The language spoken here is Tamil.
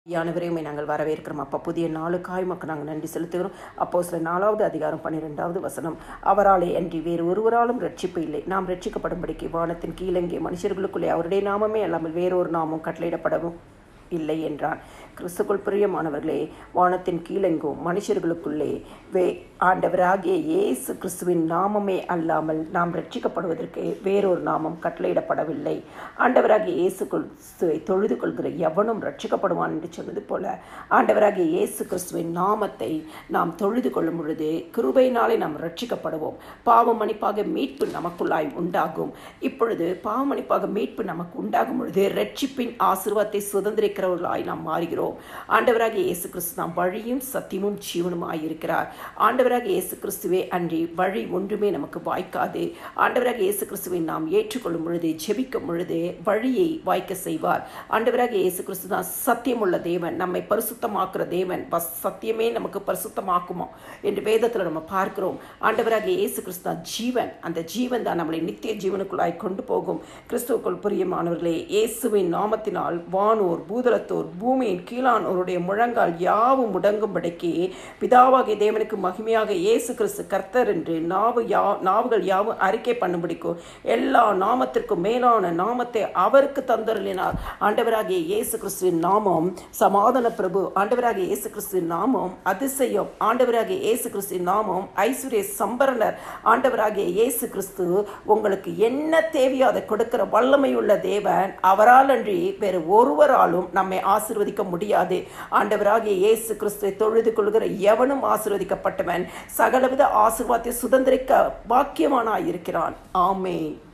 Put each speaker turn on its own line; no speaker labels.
யானவரையுமே நாங்கள் வரவேற்கிறோம். அப்பா, புதிய நாளுக்காய் மக்கள் நாங்கள் நன்றி செலுத்துகிறோம். அப்போஸ்தலர் 4வது அதிகாரம் 12வது வசனம். அவராலே அன்றி வேறு ஒருவராலும் ரட்சிப்பு இல்லை. நாம் ரட்சிக்கப்படும்படிக்கு வானத்தின் கீழங்கே மனுஷர்களுக்குள்ளே அவருடைய நாமமே அல்லாமல் வேறொரு நாமம் கட்டளையிடப்படவும் இல்லை என்றான். கிறிஸ்துக்குள் பிரியமானவர்களே, வானத்தின் கீழெங்கும் மனுஷர்களுக்குள்ளே ஆண்டவராகிய இயேசு கிறிஸ்துவின் நாமமே அல்லாமல் நாம் ரட்சிக்கப்படுவதற்கு வேறொரு நாமம் கட்டளையிடப்படவில்லை. ஆண்டவராகிய இயேசு கிறிஸ்துவை தொழுது கொள்கிற எவனும் ரட்சிக்கப்படுவான் என்று சொன்னது போல, ஆண்டவராகிய இயேசு கிறிஸ்துவின் நாமத்தை நாம் தொழுது கொள்ளும் பொழுது கிருபையினாலே நாம் ரட்சிக்கப்படுவோம். பாவ மன்னிப்பாக மீட்பு நமக்குள்ளாய் உண்டாகும். இப்பொழுது பாவ மன்னிப்பாக மீட்பு நமக்கு உண்டாகும் பொழுது ரட்சிப்பின் ஆசீர்வாதத்தை சுதந்திரிக்கிறவர்களாய் நாம் மாறுகிறோம். ஆண்டவராகிய இயேசு கிறிஸ்து நாம் வழியும் சத்தியமும் ஜீவனுமாய் இருக்கிறார். ஆண்டவராகிய இயேசு கிறிஸ்துவே அன்றி வழி ஒன்றுமே நமக்கு வாய்க்காது. ஆண்டவராகிய இயேசு கிறிஸ்துவை நாம் ஏற்றுக்கொள்ளும் பொழுது, ஜெபிக்கும் பொழுது வழியை வாய்க்க செய்வார். ஆண்டவராகிய இயேசு கிறிஸ்து தான் சத்தியமுள்ள தேவன், நம்மை பரிசுத்தமாக்குற தேவன். சத்தியமே நமக்கு பரிசுத்தமாக்குமா என்று வேதத்தில் நம்ம பார்க்கிறோம். ஆண்டவராகிய இயேசு கிறிஸ்து தான் ஜீவன். அந்த ஜீவன் தான் நம்மளை நித்திய ஜீவனுக்குள்ளாய் கொண்டு போகும். கிறிஸ்துவுக்குள் பிரியமானவர்களே, இயேசுவின் நாமத்தினால் வானோர் பூதலத்தோர் பூமியின் கீழானோருடைய முழங்கால் யாவும் முடங்கும்படிக்கு பிதாவாகிய தேவனுக்கு மகிமையாக இயேசு கிறிஸ்து கர்த்தர் என்று நாவுகள் யாவும் அறிக்கை பண்ணும்படிக்கும் எல்லா நாமத்திற்கும் மேலான நாமத்தை அவருக்கு தந்தருளினார். ஆண்டவராகிய இயேசு கிறிஸ்துவின் நாமம் சமாதான பிரபு. ஆண்டவராகிய இயேசு கிறிஸ்துவின் நாமம் அதிசயம். ஆண்டவராகிய இயேசு கிறிஸ்துவின் நாமம் ஐஸ்வர்ய சம்பரணர். ஆண்டவராகிய இயேசு கிறிஸ்து உங்களுக்கு என்ன தேவையோ அதை கொடுக்கிற வல்லமையுள்ள தேவன். அவரால் அன்றி வேறு ஒருவராலும் நம்மை ஆசீர்வதிக்க முடியாது. ஆண்டவராகிய இயேசு கிறிஸ்துவை தொழுது கொள்கிற எவனும் ஆசீர்வதிக்கப்பட்டவன், சகலவித ஆசீர்வாதத்தை சுதந்திரிக்க பாக்கியவானாய் இருக்கிறான். ஆமென்.